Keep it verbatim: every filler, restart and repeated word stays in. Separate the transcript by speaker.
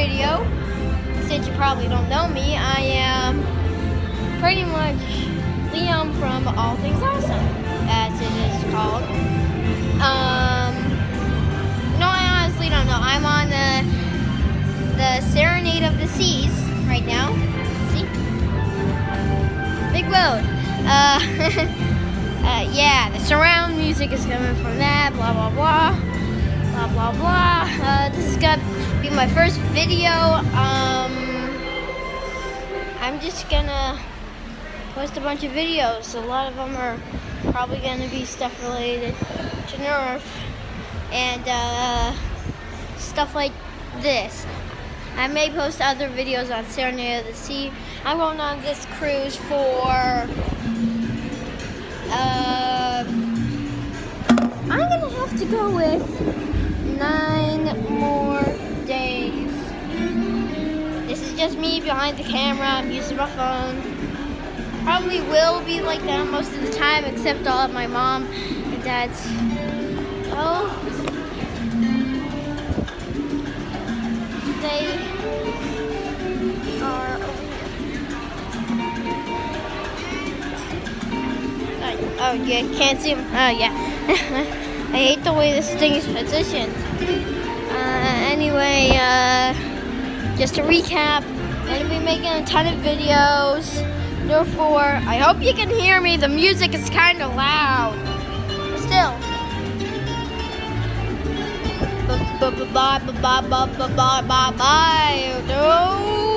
Speaker 1: video. Since you probably don't know me, I am pretty much Liam from All Things Awesome, as it is called. Um, no, I honestly don't know. I'm on the the Serenade of the Seas right now. See, big boat. Uh, uh, yeah, the surround music is coming from that. Blah blah blah, blah blah blah. Uh, this is gonna be my first video. Um, I'm just gonna post a bunch of videos. A lot of them are probably gonna be stuff related to Nerf and uh, stuff like this. I may post other videos on Serenade of the Sea. I'm going on this cruise for uh, I'm gonna have to go with nine more days. This is just me behind the camera. I'm using my phone. Probably will be like that most of the time, except all of my mom and dad's. Oh, they are over here. Oh, oh, you can't see them. Oh, yeah. I hate the way this thing is positioned. Uh, anyway, uh, just to recap, I'm going to be making a ton of videos. Therefore, I hope you can hear me. The music is kind of loud. But still. Bye bye bye bye bye bye bye bye.